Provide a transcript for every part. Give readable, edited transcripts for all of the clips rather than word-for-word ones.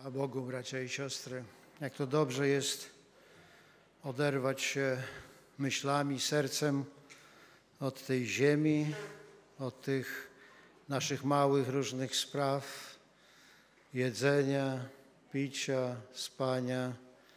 A Bogu, bracia i siostry, jak to dobrze jest oderwać się myślami, sercem od tej ziemi, od tych naszych małych różnych spraw, jedzenia, picia, spania,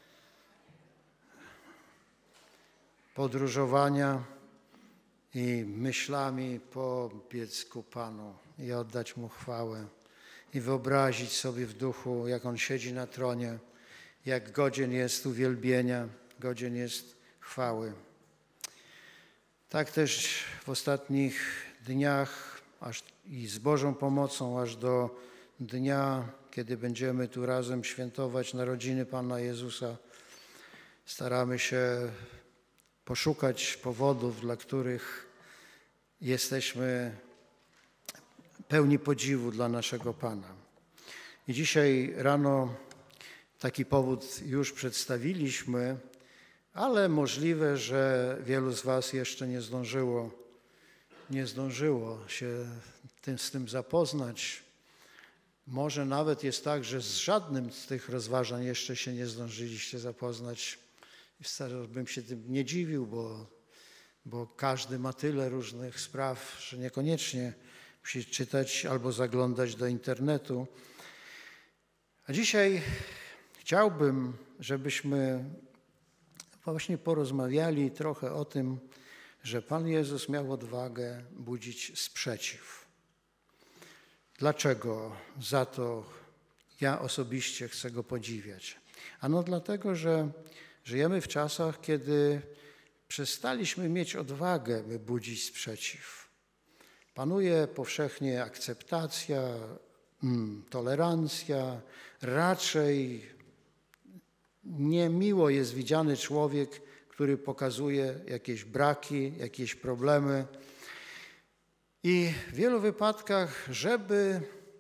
podróżowania i myślami pobiec ku Panu i oddać Mu chwałę i wyobrazić sobie w duchu, jak On siedzi na tronie, jak godzien jest uwielbienia, godzien jest chwały. Tak też w ostatnich dniach i z Bożą pomocą aż do dnia, kiedy będziemy tu razem świętować narodziny Pana Jezusa, staramy się poszukać powodów, dla których jesteśmy pełni podziwu dla naszego Pana. I dzisiaj rano taki powód już przedstawiliśmy, ale możliwe, że wielu z Was jeszcze nie zdążyło się z tym zapoznać. Może nawet jest tak, że z żadnym z tych rozważań jeszcze się nie zdążyliście zapoznać. Wcale bym się tym nie dziwił, bo każdy ma tyle różnych spraw, że niekoniecznie musi czytać albo zaglądać do internetu. A dzisiaj chciałbym, żebyśmy właśnie porozmawiali trochę o tym, że Pan Jezus miał odwagę budzić sprzeciw. Dlaczego za to ja osobiście chcę Go podziwiać? Ano dlatego, że żyjemy w czasach, kiedy przestaliśmy mieć odwagę, by budzić sprzeciw. Panuje powszechnie akceptacja, tolerancja, raczej niemiło jest widziany człowiek, który pokazuje jakieś braki, jakieś problemy. I w wielu wypadkach, żeby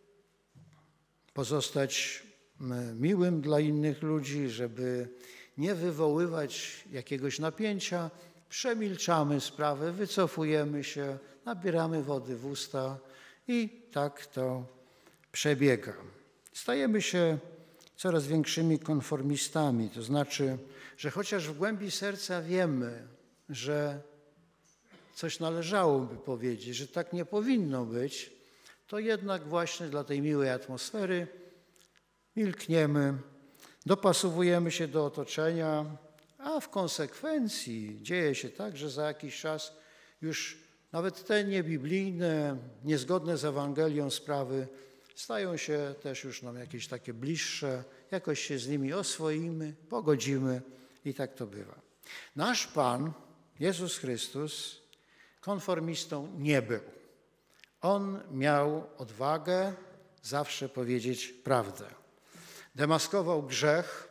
pozostać miłym dla innych ludzi, żeby nie wywoływać jakiegoś napięcia, przemilczamy sprawę, wycofujemy się, nabieramy wody w usta i tak to przebiega. Stajemy się coraz większymi konformistami, to znaczy, że chociaż w głębi serca wiemy, że coś należałoby powiedzieć, że tak nie powinno być, to jednak właśnie dla tej miłej atmosfery milkniemy, dopasowujemy się do otoczenia, a w konsekwencji dzieje się tak, że za jakiś czas już nawet te niebiblijne, niezgodne z Ewangelią sprawy stają się też już nam jakieś takie bliższe, jakoś się z nimi oswoimy, pogodzimy i tak to bywa. Nasz Pan, Jezus Chrystus, konformistą nie był. On miał odwagę zawsze powiedzieć prawdę. Demaskował grzech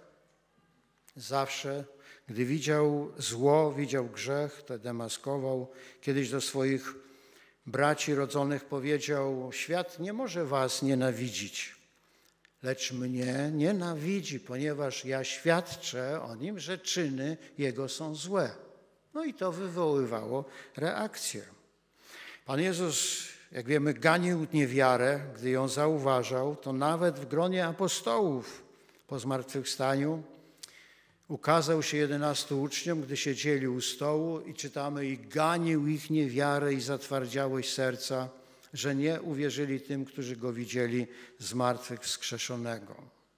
zawsze, gdy widział zło, widział grzech, to demaskował. Kiedyś do swoich braci rodzonych powiedział: świat nie może was nienawidzić, lecz mnie nienawidzi, ponieważ ja świadczę o nim, że czyny jego są złe. No i to wywoływało reakcję. Pan Jezus, jak wiemy, ganił niewiarę, gdy ją zauważał, to nawet w gronie apostołów po zmartwychwstaniu ukazał się 11 uczniom, gdy siedzieli u stołu i czytamy: i ganił ich niewiarę i zatwardziałość serca, że nie uwierzyli tym, którzy Go widzieli zmartwychwskrzeszonego.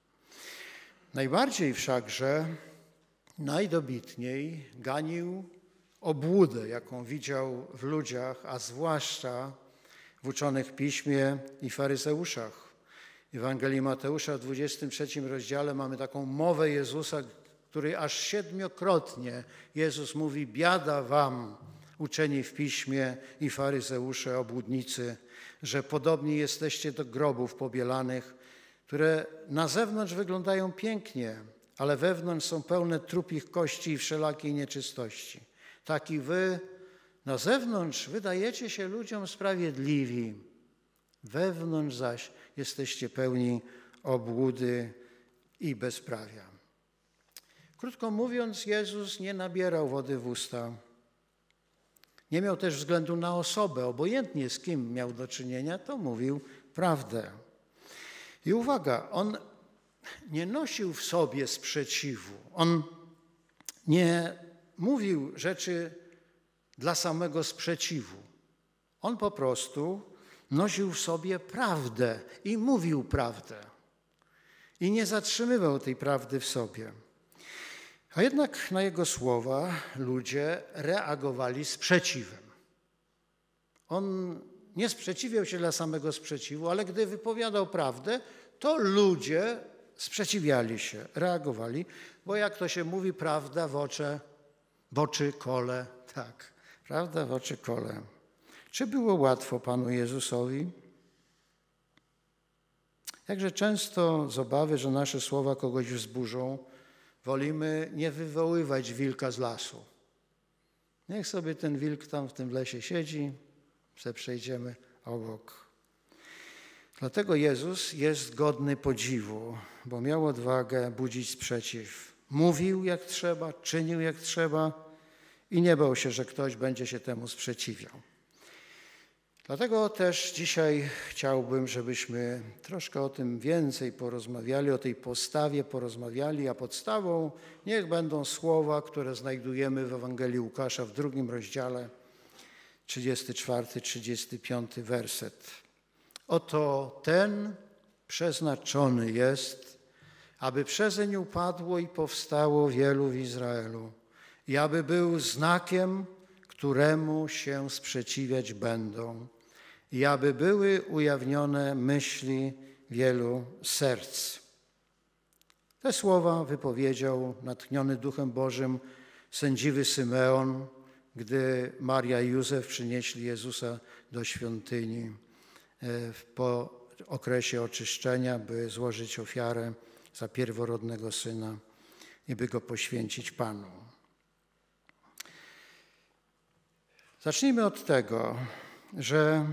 Najbardziej wszakże, najdobitniej ganił obłudę, jaką widział w ludziach, a zwłaszcza w uczonych w Piśmie i faryzeuszach. W Ewangelii Mateusza w 23 rozdziale mamy taką mowę Jezusa, który aż 7-krotnie Jezus mówi: biada wam, uczeni w Piśmie i faryzeusze, obłudnicy, że podobni jesteście do grobów pobielanych, które na zewnątrz wyglądają pięknie, ale wewnątrz są pełne trupich kości i wszelakiej nieczystości. Tak i wy na zewnątrz wydajecie się ludziom sprawiedliwi, wewnątrz zaś jesteście pełni obłudy i bezprawia. Krótko mówiąc, Jezus nie nabierał wody w usta. Nie miał też względu na osobę. Obojętnie z kim miał do czynienia, to mówił prawdę. I uwaga, on nie nosił w sobie sprzeciwu. On nie mówił rzeczy dla samego sprzeciwu. On po prostu nosił w sobie prawdę i mówił prawdę. I nie zatrzymywał tej prawdy w sobie. A jednak na jego słowa ludzie reagowali sprzeciwem. On nie sprzeciwiał się dla samego sprzeciwu, ale gdy wypowiadał prawdę, to ludzie sprzeciwiali się, reagowali, bo jak to się mówi, prawda w oczy kole. Tak, prawda w oczy kole. Czy było łatwo Panu Jezusowi? Jakże często z obawy, że nasze słowa kogoś wzburzą, wolimy nie wywoływać wilka z lasu. Niech sobie ten wilk tam w tym lesie siedzi, przejdziemy obok. Dlatego Jezus jest godny podziwu, bo miał odwagę budzić sprzeciw. Mówił jak trzeba, czynił jak trzeba i nie bał się, że ktoś będzie się temu sprzeciwiał. Dlatego też dzisiaj chciałbym, żebyśmy troszkę o tym więcej porozmawiali, o tej postawie porozmawiali, a podstawą niech będą słowa, które znajdujemy w Ewangelii Łukasza w 2 rozdziale, 34-35 werset. Oto ten przeznaczony jest, aby przezeń upadło i powstało wielu w Izraelu i aby był znakiem, któremu się sprzeciwiać będą i aby były ujawnione myśli wielu serc. Te słowa wypowiedział natchniony Duchem Bożym sędziwy Symeon, gdy Maria i Józef przynieśli Jezusa do świątyni po okresie oczyszczenia, by złożyć ofiarę za pierworodnego syna i by go poświęcić Panu. Zacznijmy od tego, że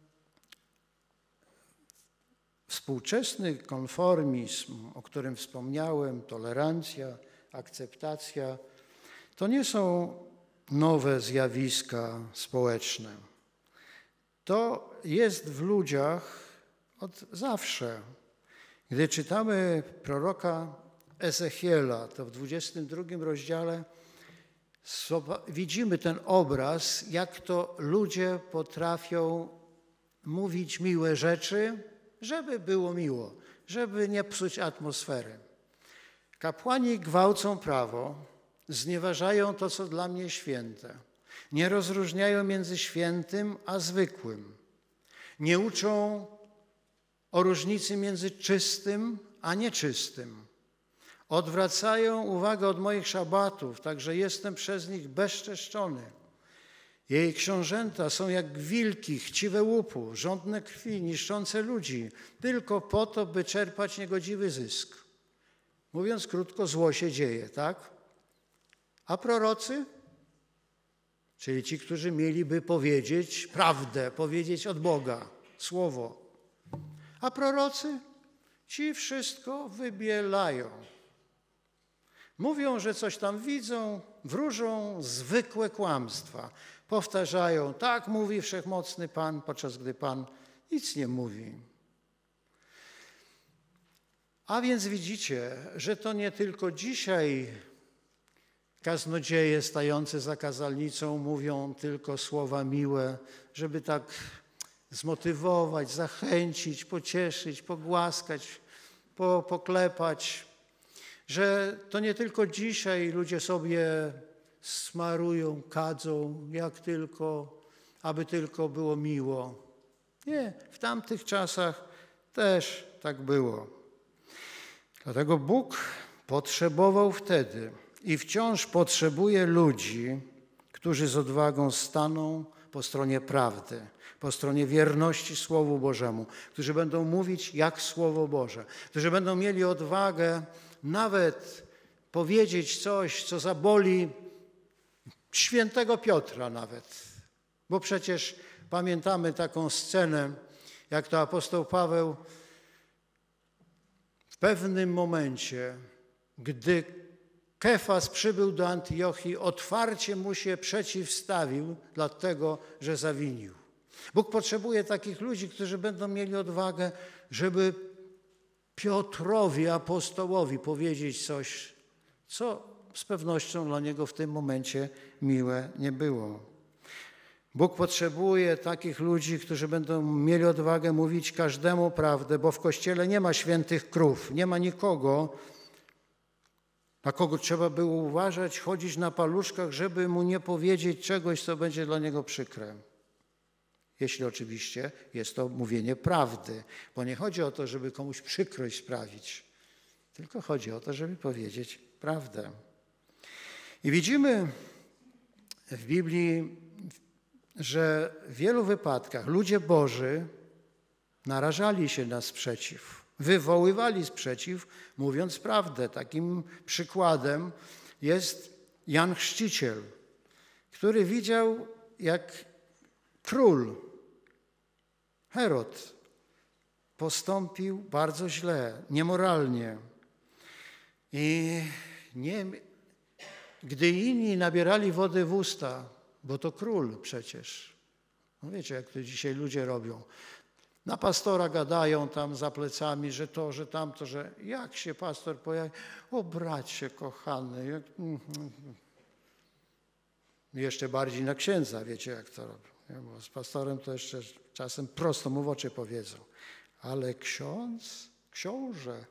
współczesny konformizm, o którym wspomniałem, tolerancja, akceptacja, to nie są nowe zjawiska społeczne. To jest w ludziach od zawsze. Gdy czytamy proroka Ezechiela, to w 22 rozdziale widzimy ten obraz, jak to ludzie potrafią mówić miłe rzeczy, żeby było miło, żeby nie psuć atmosfery. Kapłani gwałcą prawo, znieważają to, co dla mnie święte. Nie rozróżniają między świętym a zwykłym. Nie uczą o różnicy między czystym a nieczystym. Odwracają uwagę od moich szabatów, tak że jestem przez nich bezczeszczony. Jej książęta są jak wilki, chciwe łupu, żądne krwi, niszczące ludzi, tylko po to, by czerpać niegodziwy zysk. Mówiąc krótko, zło się dzieje, tak? A prorocy? Czyli ci, którzy mieliby powiedzieć prawdę, powiedzieć od Boga, słowo. A prorocy? Ci wszystko wybielają. Mówią, że coś tam widzą, wróżą zwykłe kłamstwa. Powtarzają, tak mówi wszechmocny Pan, podczas gdy Pan nic nie mówi. A więc widzicie, że to nie tylko dzisiaj kaznodzieje stające za kazalnicą mówią tylko słowa miłe, żeby tak zmotywować, zachęcić, pocieszyć, pogłaskać, poklepać, że to nie tylko dzisiaj ludzie sobie smarują, kadzą, jak tylko, aby tylko było miło. Nie, w tamtych czasach też tak było. Dlatego Bóg potrzebował wtedy i wciąż potrzebuje ludzi, którzy z odwagą staną po stronie prawdy, po stronie wierności Słowu Bożemu, którzy będą mówić jak Słowo Boże, którzy będą mieli odwagę nawet powiedzieć coś, co zaboli świętego Piotra nawet. Bo przecież pamiętamy taką scenę, jak to apostoł Paweł w pewnym momencie, gdy Kefas przybył do Antiochii, otwarcie mu się przeciwstawił, dlatego że zawinił. Bóg potrzebuje takich ludzi, którzy będą mieli odwagę, żeby Piotrowi, apostołowi powiedzieć coś, co z pewnością dla niego w tym momencie miłe nie było. Bóg potrzebuje takich ludzi, którzy będą mieli odwagę mówić każdemu prawdę, bo w Kościele nie ma świętych krów, nie ma nikogo, na kogo trzeba było uważać, chodzić na paluszkach, żeby mu nie powiedzieć czegoś, co będzie dla niego przykre. Jeśli oczywiście jest to mówienie prawdy, bo nie chodzi o to, żeby komuś przykrość sprawić, tylko chodzi o to, żeby powiedzieć prawdę. I widzimy w Biblii, że w wielu wypadkach ludzie Boży narażali się na sprzeciw, wywoływali sprzeciw, mówiąc prawdę. Takim przykładem jest Jan Chrzciciel, który widział, jak król Herod postąpił bardzo źle, niemoralnie. I gdy inni nabierali wody w usta, bo to król przecież. No wiecie, jak to dzisiaj ludzie robią. Na pastora gadają tam za plecami, że to, że tamto, że jak się pastor pojawi. O bracie kochany. Jeszcze bardziej na księdza, wiecie jak to robią. Bo z pastorem to jeszcze czasem prosto mu w oczy powiedzą. Ale książę,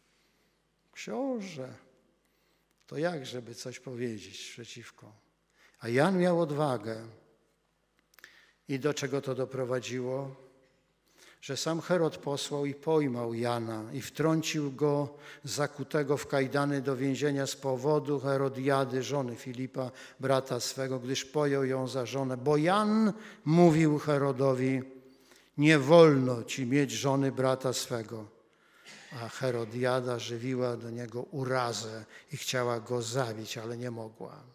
to jak, żeby coś powiedzieć przeciwko? A Jan miał odwagę. I do czego to doprowadziło? Że sam Herod posłał i pojmał Jana i wtrącił go zakutego w kajdany do więzienia z powodu Herodiady, żony Filipa, brata swego, gdyż pojął ją za żonę. Bo Jan mówił Herodowi, nie wolno ci mieć żony brata swego. A Herodiada żywiła do niego urazę i chciała go zabić, ale nie mogła.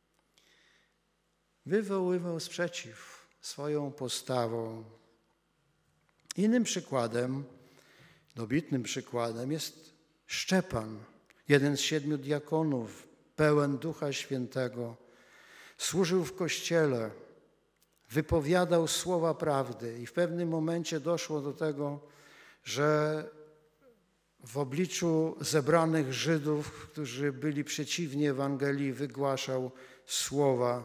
Wywoływał sprzeciw swoją postawą. Innym przykładem, dobitnym przykładem jest Szczepan, jeden z 7 diakonów, pełen Ducha Świętego. Służył w Kościele, wypowiadał słowa prawdy i w pewnym momencie doszło do tego, że w obliczu zebranych Żydów, którzy byli przeciwni Ewangelii, wygłaszał słowa: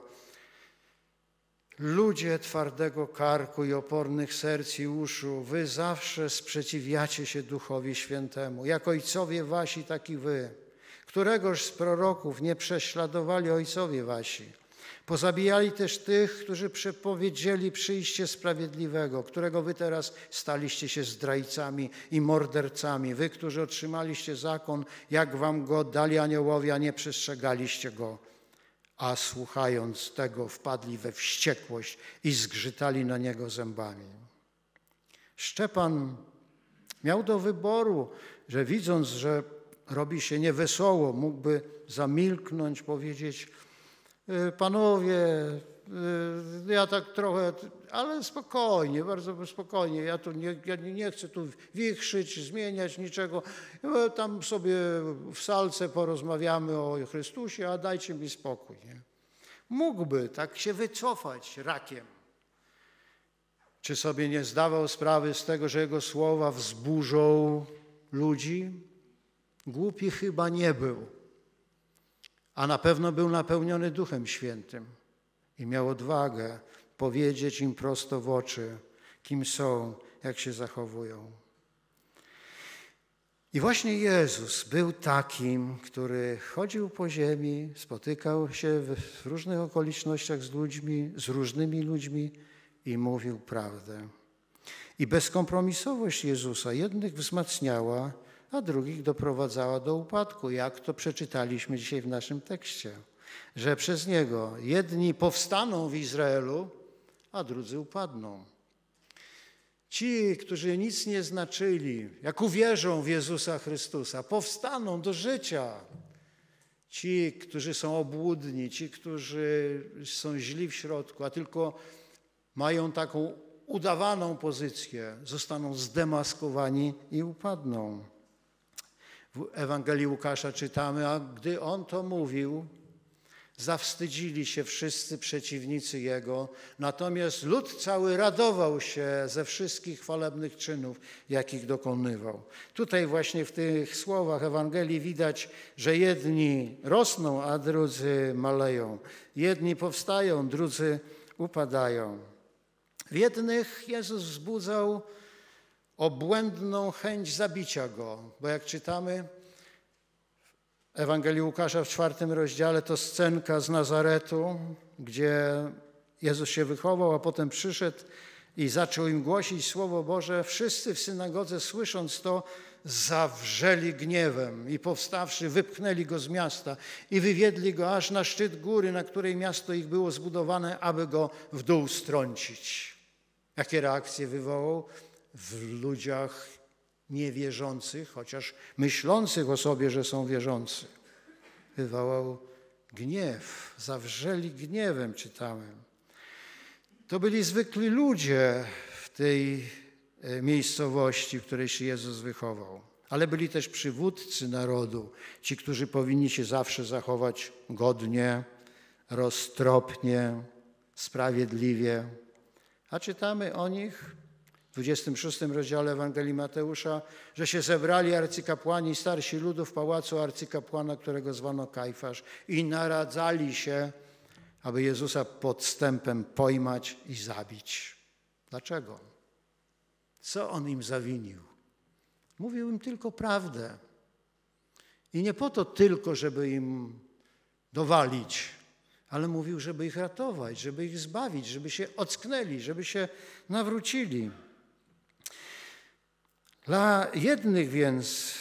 ludzie twardego karku i opornych serc i uszu, wy zawsze sprzeciwiacie się Duchowi Świętemu. Jak ojcowie wasi, tak i wy. Któregoż z proroków nie prześladowali ojcowie wasi? Pozabijali też tych, którzy przepowiedzieli przyjście sprawiedliwego, którego wy teraz staliście się zdrajcami i mordercami. Wy, którzy otrzymaliście zakon, jak wam go dali aniołowie, a nie przestrzegaliście go. A słuchając tego wpadli we wściekłość i zgrzytali na niego zębami. Szczepan miał do wyboru, że widząc, że robi się niewesoło, mógłby zamilknąć, powiedzieć: panowie, ja tak trochę, ale spokojnie, bardzo spokojnie, ja nie chcę tu wichrzyć, zmieniać niczego, tam sobie w salce porozmawiamy o Chrystusie, a dajcie mi spokój. Nie? Mógłby tak się wycofać rakiem. Czy sobie nie zdawał sprawy z tego, że jego słowa wzburzą ludzi? Głupi chyba nie był, a na pewno był napełniony Duchem Świętym i miał odwagę powiedzieć im prosto w oczy, kim są, jak się zachowują. I właśnie Jezus był takim, który chodził po ziemi, spotykał się w różnych okolicznościach z ludźmi, z różnymi ludźmi i mówił prawdę. I bezkompromisowość Jezusa jednych wzmacniała, a drugich doprowadzała do upadku, jak to przeczytaliśmy dzisiaj w naszym tekście, że przez Niego jedni powstaną w Izraelu, a drudzy upadną. Ci, którzy nic nie znaczyli, jak uwierzą w Jezusa Chrystusa, powstaną do życia. Ci, którzy są obłudni, ci, którzy są źli w środku, a tylko mają taką udawaną pozycję, zostaną zdemaskowani i upadną. W Ewangelii Łukasza czytamy, a gdy on to mówił, zawstydzili się wszyscy przeciwnicy Jego, natomiast lud cały radował się ze wszystkich chwalebnych czynów, jakich dokonywał. Tutaj właśnie w tych słowach Ewangelii widać, że jedni rosną, a drudzy maleją. Jedni powstają, drudzy upadają. W jednych Jezus wzbudzał obłędną chęć zabicia Go, bo jak czytamy w Ewangelii Łukasza w 4 rozdziale, to scenka z Nazaretu, gdzie Jezus się wychował, a potem przyszedł i zaczął im głosić Słowo Boże. Wszyscy w synagodze, słysząc to, zawrzeli gniewem i powstawszy, wypchnęli Go z miasta i wywiedli Go aż na szczyt góry, na której miasto ich było zbudowane, aby Go w dół strącić. Jakie reakcje wywołał w ludziach niewierzących, chociaż myślących o sobie, że są wierzący? Wywołał gniew, zawrzeli gniewem, czytamy. To byli zwykli ludzie w tej miejscowości, w której się Jezus wychował. Ale byli też przywódcy narodu, ci, którzy powinni się zawsze zachować godnie, roztropnie, sprawiedliwie. A czytamy o nich w 26 rozdziale Ewangelii Mateusza, że się zebrali arcykapłani i starsi ludu w pałacu arcykapłana, którego zwano Kajfasz, i naradzali się, aby Jezusa podstępem pojmać i zabić. Dlaczego? Co On im zawinił? Mówił im tylko prawdę. I nie po to tylko, żeby im dowalić, ale mówił, żeby ich ratować, żeby ich zbawić, żeby się ocknęli, żeby się nawrócili. Dla jednych więc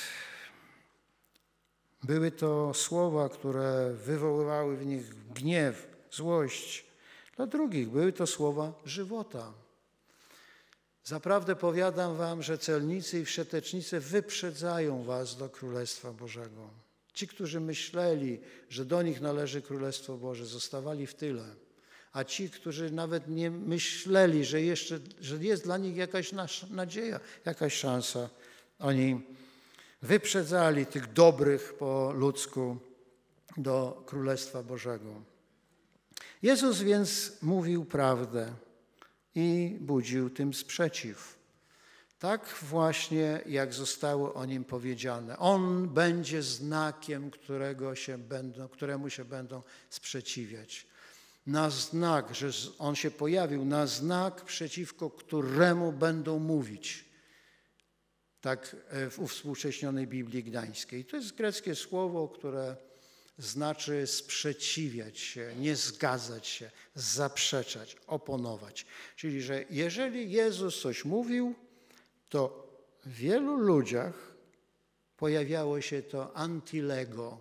były to słowa, które wywoływały w nich gniew, złość. Dla drugich były to słowa żywota. Zaprawdę powiadam wam, że celnicy i wszetecznicy wyprzedzają was do Królestwa Bożego. Ci, którzy myśleli, że do nich należy Królestwo Boże, zostawali w tyle. A ci, którzy nawet nie myśleli, że jest dla nich jakaś nadzieja, jakaś szansa, oni wyprzedzali tych dobrych po ludzku do Królestwa Bożego. Jezus więc mówił prawdę i budził tym sprzeciw. Tak właśnie, jak zostało o Nim powiedziane. On będzie znakiem, któremu się będą sprzeciwiać. Na znak, że On się pojawił, na znak, przeciwko któremu będą mówić. Tak w uwspółcześnionej Biblii Gdańskiej. To jest greckie słowo, które znaczy sprzeciwiać się, nie zgadzać się, zaprzeczać, oponować. Czyli, że jeżeli Jezus coś mówił, to w wielu ludziach pojawiało się to antilego,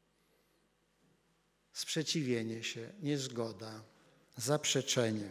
sprzeciwienie się, niezgoda, zaprzeczenie.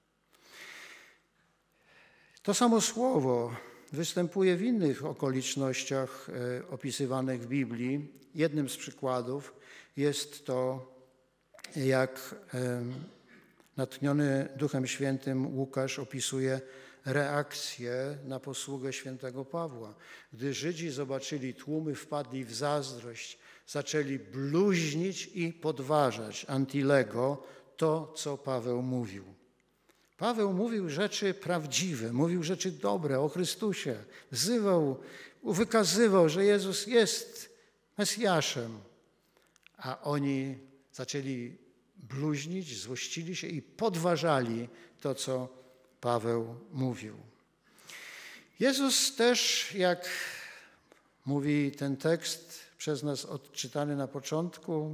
To samo słowo występuje w innych okolicznościach opisywanych w Biblii. Jednym z przykładów jest to, jak natchniony Duchem Świętym Łukasz opisuje reakcję na posługę świętego Pawła. Gdy Żydzi zobaczyli tłumy, wpadli w zazdrość, zaczęli bluźnić i podważać antilego to, co Paweł mówił. Paweł mówił rzeczy prawdziwe, mówił rzeczy dobre o Chrystusie, wykazywał, że Jezus jest Mesjaszem, a oni zaczęli bluźnić, złościli się i podważali to, co Paweł mówił. Jezus też, jak mówi ten tekst przez nas odczytany na początku,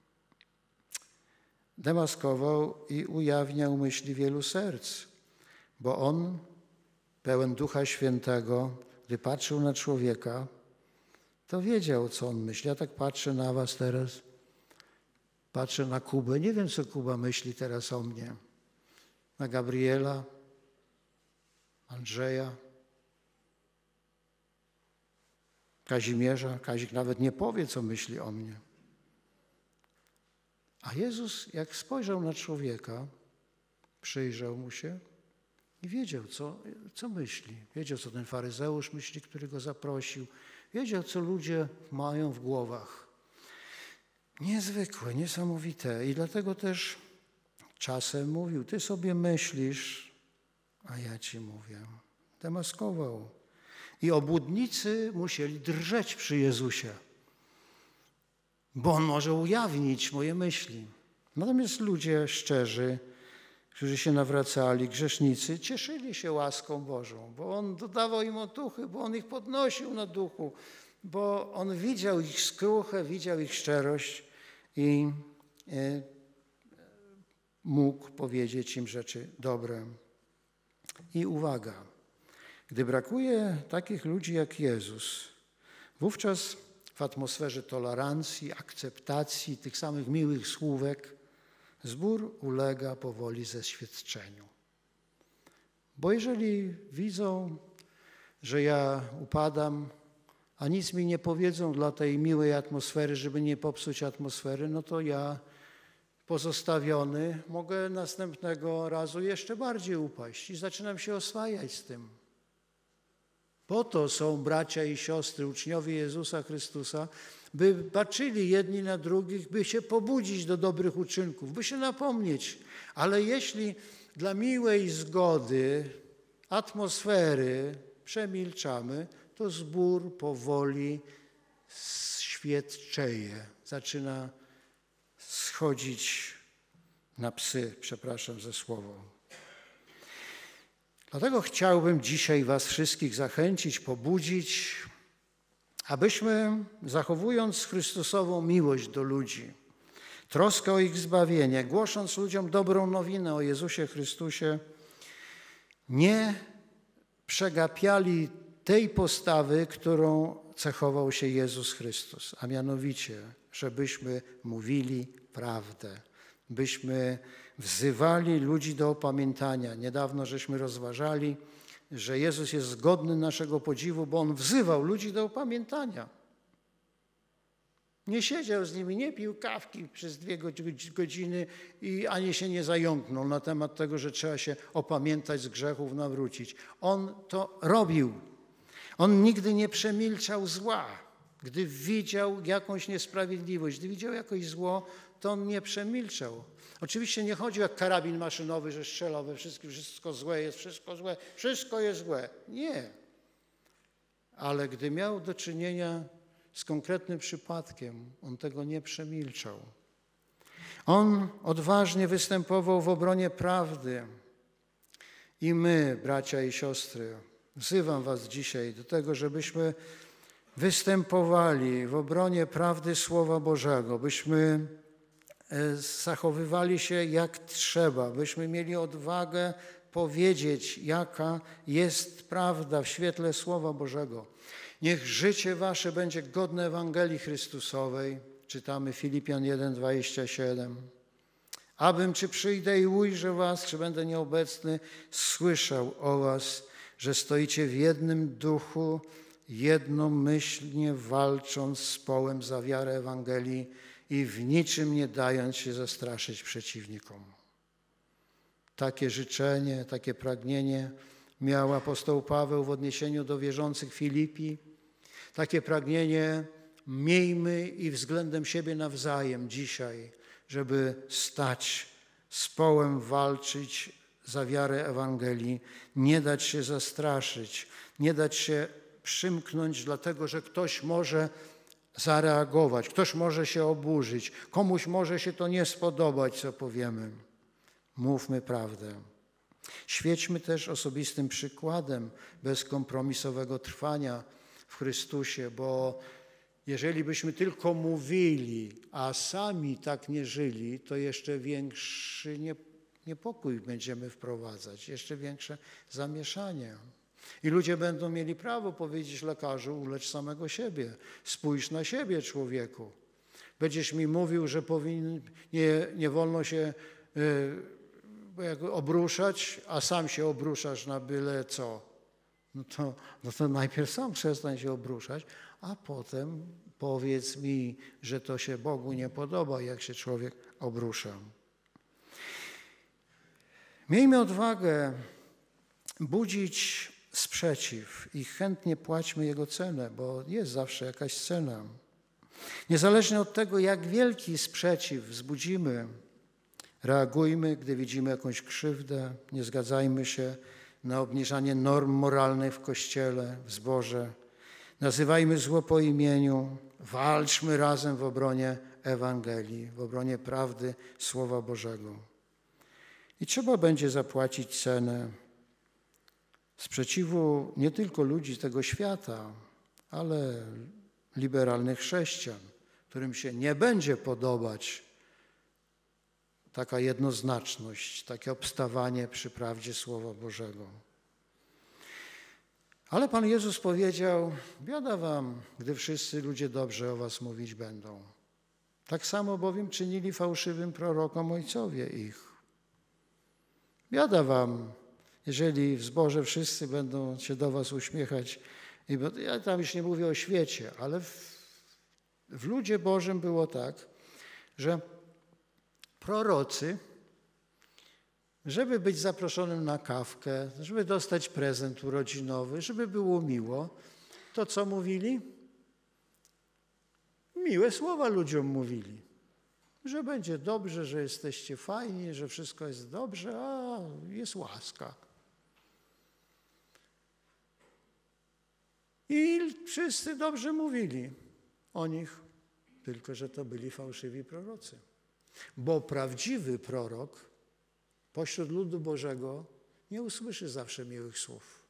demaskował i ujawniał myśli wielu serc, bo On, pełen Ducha Świętego, gdy patrzył na człowieka, to wiedział, co on myśli. Ja tak patrzę na was teraz, patrzę na Kubę. Nie wiem, co Kuba myśli teraz o mnie. Na Gabriela, Andrzeja, Kazimierza. Kazik nawet nie powie, co myśli o mnie. A Jezus, jak spojrzał na człowieka, przyjrzał mu się i wiedział, co myśli. Wiedział, co ten faryzeusz myśli, który go zaprosił. Wiedział, co ludzie mają w głowach. Niezwykłe, niesamowite. I dlatego też czasem mówił, ty sobie myślisz, a ja ci mówię. Demaskował. I obłudnicy musieli drżeć przy Jezusie, bo On może ujawnić moje myśli. Natomiast ludzie szczerzy, którzy się nawracali, grzesznicy, cieszyli się łaską Bożą, bo On dodawał im otuchy, bo On ich podnosił na duchu, bo On widział ich skruchę, widział ich szczerość i mógł powiedzieć im rzeczy dobre. I uwaga, gdy brakuje takich ludzi jak Jezus, wówczas w atmosferze tolerancji, akceptacji, tych samych miłych słówek, zbór ulega powoli zeświadczeniu. Bo jeżeli widzą, że ja upadam, a nic mi nie powiedzą dla tej miłej atmosfery, żeby nie popsuć atmosfery, no to ja pozostawiony mogę następnego razu jeszcze bardziej upaść i zaczynam się oswajać z tym. Po to są bracia i siostry, uczniowie Jezusa Chrystusa, by baczyli jedni na drugich, by się pobudzić do dobrych uczynków, by się napomnieć. Ale jeśli dla miłej zgody, atmosfery przemilczamy, to zbór powoli świadczeje, zaczyna schodzić na psy, przepraszam za słowo. Dlatego chciałbym dzisiaj was wszystkich zachęcić, pobudzić, abyśmy, zachowując Chrystusową miłość do ludzi, troskę o ich zbawienie, głosząc ludziom dobrą nowinę o Jezusie Chrystusie, nie przegapiali tej postawy, którą cechował się Jezus Chrystus, a mianowicie, żebyśmy mówili prawdę, byśmy wzywali ludzi do opamiętania. Niedawno żeśmy rozważali, że Jezus jest godny naszego podziwu, bo On wzywał ludzi do opamiętania. Nie siedział z nimi, nie pił kawki przez 2 godziny i ani się nie zająknął na temat tego, że trzeba się opamiętać z grzechów, nawrócić. On to robił. On nigdy nie przemilczał zła. Gdy widział jakąś niesprawiedliwość, gdy widział jakieś zło, to on nie przemilczał. Oczywiście nie chodził jak karabin maszynowy, że strzelał we wszystkim, wszystko złe jest, wszystko jest złe. Nie. Ale gdy miał do czynienia z konkretnym przypadkiem, on tego nie przemilczał. On odważnie występował w obronie prawdy. I my, bracia i siostry, wzywam was dzisiaj do tego, żebyśmy występowali w obronie prawdy Słowa Bożego, byśmy zachowywali się jak trzeba, byśmy mieli odwagę powiedzieć, jaka jest prawda w świetle Słowa Bożego. Niech życie wasze będzie godne Ewangelii Chrystusowej. Czytamy Filipian 1:27. Abym, czy przyjdę i ujrzę was, czy będę nieobecny, słyszał o was, że stoicie w jednym duchu, jednomyślnie walcząc z połem za wiarę Ewangelii i w niczym nie dając się zastraszyć przeciwnikom. Takie życzenie, takie pragnienie miał apostoł Paweł w odniesieniu do wierzących Filipi. Takie pragnienie miejmy i względem siebie nawzajem dzisiaj, żeby stać z połem, walczyć za wiarę Ewangelii, nie dać się zastraszyć, nie dać się przymknąć, dlatego że ktoś może zareagować, ktoś może się oburzyć, komuś może się to nie spodobać, co powiemy. Mówmy prawdę. Świećmy też osobistym przykładem bezkompromisowego trwania w Chrystusie, bo jeżeli byśmy tylko mówili, a sami tak nie żyli, to jeszcze większy niepokój będziemy wprowadzać, jeszcze większe zamieszanie. I ludzie będą mieli prawo powiedzieć lekarzu, ulecz samego siebie, spójrz na siebie, człowieku. Będziesz mi mówił, że nie wolno się obruszać, a sam się obruszasz na byle co. No to najpierw sam przestań się obruszać, a potem powiedz mi, że to się Bogu nie podoba, jak się człowiek obrusza. Miejmy odwagę budzić sprzeciw i chętnie płaćmy jego cenę, bo jest zawsze jakaś cena. Niezależnie od tego, jak wielki sprzeciw wzbudzimy, reagujmy, gdy widzimy jakąś krzywdę, nie zgadzajmy się na obniżanie norm moralnych w Kościele, w zborze. Nazywajmy zło po imieniu, walczmy razem w obronie Ewangelii, w obronie prawdy Słowa Bożego. I trzeba będzie zapłacić cenę sprzeciwu nie tylko ludzi tego świata, ale liberalnych chrześcijan, którym się nie będzie podobać taka jednoznaczność, takie obstawanie przy prawdzie Słowa Bożego. Ale Pan Jezus powiedział: biada wam, gdy wszyscy ludzie dobrze o was mówić będą. Tak samo bowiem czynili fałszywym prorokom ojcowie ich. Biada wam, jeżeli w zborze wszyscy będą się do was uśmiechać. Ja tam już nie mówię o świecie, ale w ludzie Bożym było tak, że prorocy, żeby być zaproszonym na kawkę, żeby dostać prezent urodzinowy, żeby było miło, to co mówili? Miłe słowa ludziom mówili. Że będzie dobrze, że jesteście fajni, że wszystko jest dobrze, a jest łaska. I wszyscy dobrze mówili o nich, tylko że to byli fałszywi prorocy. Bo prawdziwy prorok pośród ludu Bożego nie usłyszy zawsze miłych słów.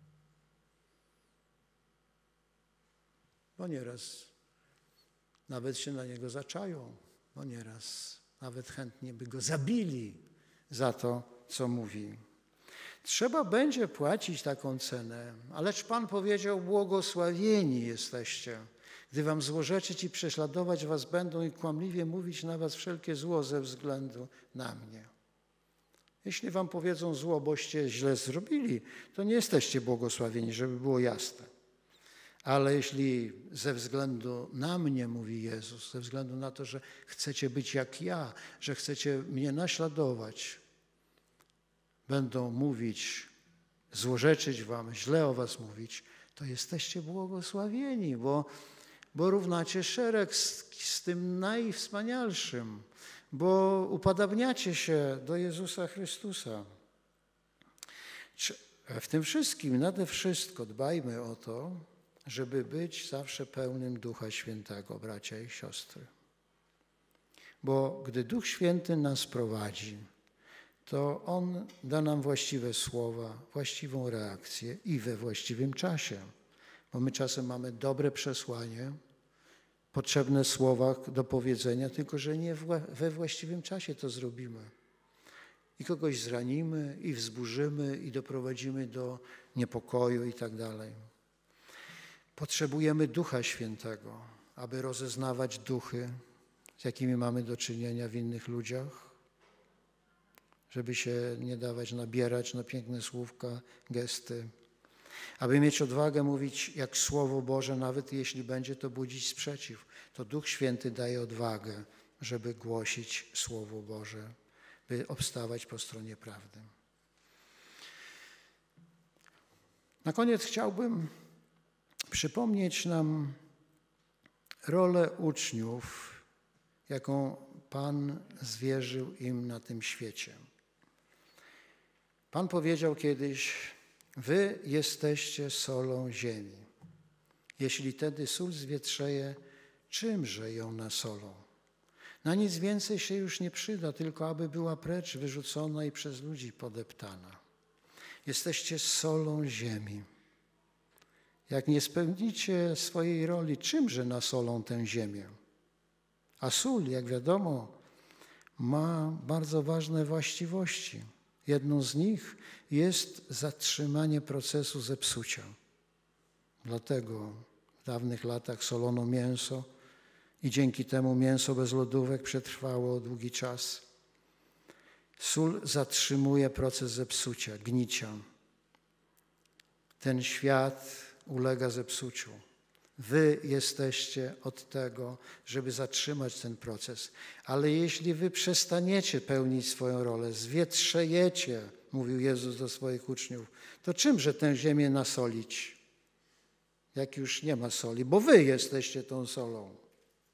Bo nieraz nawet się na niego zaczają, bo nieraz nawet chętnie by go zabili za to, co mówi. Trzeba będzie płacić taką cenę, alecz Pan powiedział: błogosławieni jesteście, gdy wam złorzeczyć i prześladować was będą i kłamliwie mówić na was wszelkie zło ze względu na mnie. Jeśli wam powiedzą zło, boście źle zrobili, to nie jesteście błogosławieni, żeby było jasne. Ale jeśli ze względu na mnie, mówi Jezus, ze względu na to, że chcecie być jak ja, że chcecie mnie naśladować, będą mówić, złorzeczyć wam, źle o was mówić, to jesteście błogosławieni, bo równacie szereg z tym najwspanialszym, bo upadabniacie się do Jezusa Chrystusa. W tym wszystkim nade wszystko dbajmy o to, żeby być zawsze pełnym Ducha Świętego, bracia i siostry. Bo gdy Duch Święty nas prowadzi, to On da nam właściwe słowa, właściwą reakcję i we właściwym czasie. Bo my czasem mamy dobre przesłanie, potrzebne słowa do powiedzenia, tylko że nie we właściwym czasie to zrobimy. I kogoś zranimy, i wzburzymy, i doprowadzimy do niepokoju i tak dalej. Potrzebujemy Ducha Świętego, aby rozeznawać duchy, z jakimi mamy do czynienia w innych ludziach, żeby się nie dawać nabierać na piękne słówka, gesty, aby mieć odwagę mówić jak Słowo Boże, nawet jeśli będzie to budzić sprzeciw. To Duch Święty daje odwagę, żeby głosić Słowo Boże, by obstawać po stronie prawdy. Na koniec chciałbym przypomnieć nam rolę uczniów, jaką Pan zwierzył im na tym świecie. Pan powiedział kiedyś: wy jesteście solą ziemi. Jeśli tedy sól zwietrzeje, czymże ją nasolą? Na nic więcej się już nie przyda, tylko aby była precz wyrzucona i przez ludzi podeptana. Jesteście solą ziemi. Jak nie spełnicie swojej roli, czymże nasolą tę ziemię? A sól, jak wiadomo, ma bardzo ważne właściwości. Jedną z nich jest zatrzymanie procesu zepsucia. Dlatego w dawnych latach solono mięso i dzięki temu mięso bez lodówek przetrwało długi czas. Sól zatrzymuje proces zepsucia, gnicia. Ten świat ulega zepsuciu. Wy jesteście od tego, żeby zatrzymać ten proces. Ale jeśli wy przestaniecie pełnić swoją rolę, zwietrzejecie, mówił Jezus do swoich uczniów, to czymże tę ziemię nasolić, jak już nie ma soli? Bo wy jesteście tą solą.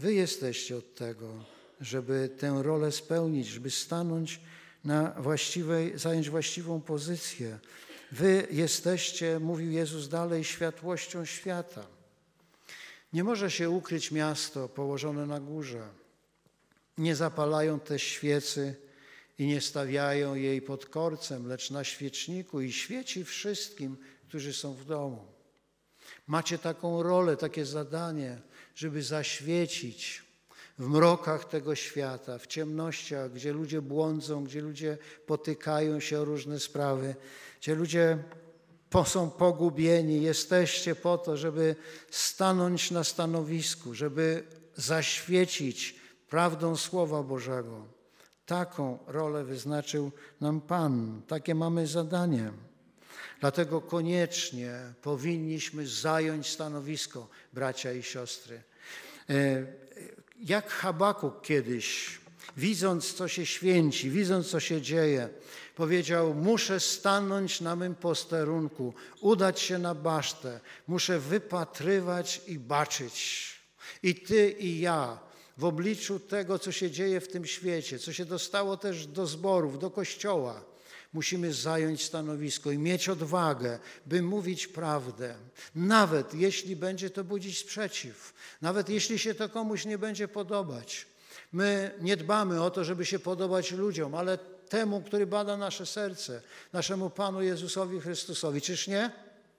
Wy jesteście od tego, żeby tę rolę spełnić, żeby stanąć zająć właściwą pozycję. Wy jesteście, mówił Jezus dalej, światłością świata. Nie może się ukryć miasto położone na górze. Nie zapalają też świecy i nie stawiają jej pod korcem, lecz na świeczniku i świeci wszystkim, którzy są w domu. Macie taką rolę, takie zadanie, żeby zaświecić w mrokach tego świata, w ciemnościach, gdzie ludzie błądzą, gdzie ludzie potykają się o różne sprawy, gdzie ludzie są pogubieni. Jesteście po to, żeby stanąć na stanowisku, żeby zaświecić prawdą Słowa Bożego. Taką rolę wyznaczył nam Pan. Takie mamy zadanie. Dlatego koniecznie powinniśmy zająć stanowisko, bracia i siostry. Jak Habakuk kiedyś, widząc, co się święci, widząc, co się dzieje, powiedział: muszę stanąć na mym posterunku, udać się na basztę, muszę wypatrywać i baczyć. I ty, i ja, w obliczu tego, co się dzieje w tym świecie, co się dostało też do zborów, do Kościoła, musimy zająć stanowisko i mieć odwagę, by mówić prawdę. Nawet jeśli będzie to budzić sprzeciw, nawet jeśli się to komuś nie będzie podobać. My nie dbamy o to, żeby się podobać ludziom, ale temu, który bada nasze serce, naszemu Panu Jezusowi Chrystusowi. Czyż nie?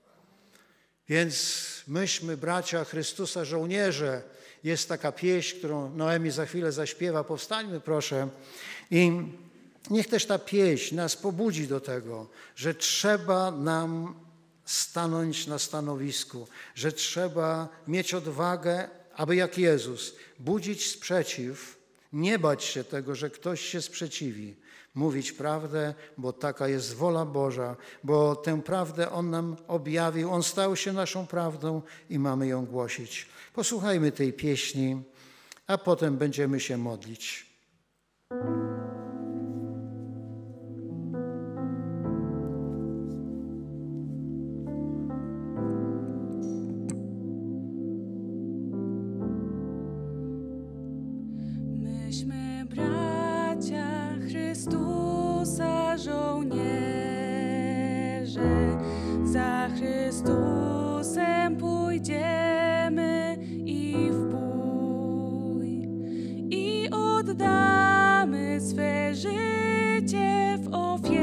Więc myśmy, bracia Chrystusa, żołnierze. Jest taka pieśń, którą Noemi za chwilę zaśpiewa. Powstańmy, proszę. I niech też ta pieśń nas pobudzi do tego, że trzeba nam stanąć na stanowisku, że trzeba mieć odwagę, aby jak Jezus budzić sprzeciw, nie bać się tego, że ktoś się sprzeciwi, mówić prawdę, bo taka jest wola Boża, bo tę prawdę On nam objawił, On stał się naszą prawdą i mamy ją głosić. Posłuchajmy tej pieśni, a potem będziemy się modlić. Myśmy bracia Chrystusa, żołnierze, za Chrystusem pójdziemy i w bój, i oddamy swe życie w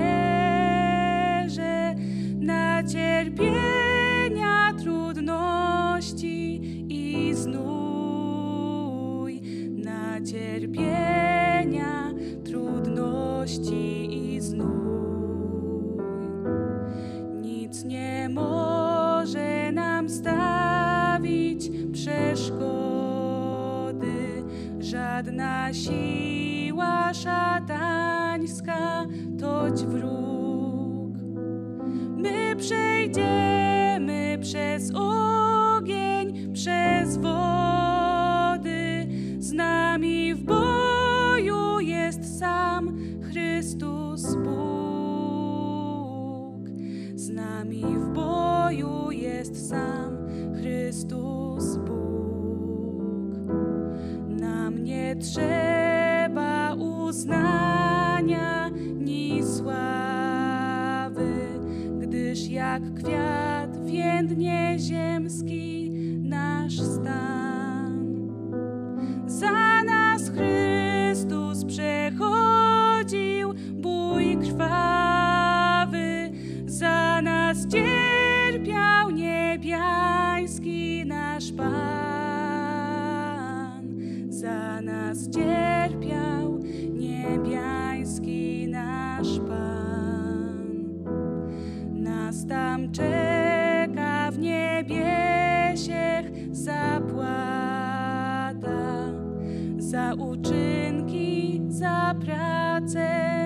ofierze na cierpienia, trudności i znój, na cierpienia, trudności i znój. Nic nie może nam stawić przeszkody, żadna siła szatańska, toć wróg. My przejdziemy przez ogień, przez wody, z nami w boju jest sam Chrystus Bóg. Z nami w boju jest sam Chrystus Bóg. Nam nie trzeba uznania ni sławy, gdyż jak kwiat więdnie ziemski nasz stan. Za nas Chrystus przechodził bój krwawy, za nas cierpiał niebiański nasz Pan. Za nas cierpiał niebiański nasz Pan. Nas tam czeka w niebiesiech zapłata za uczynki, za pracę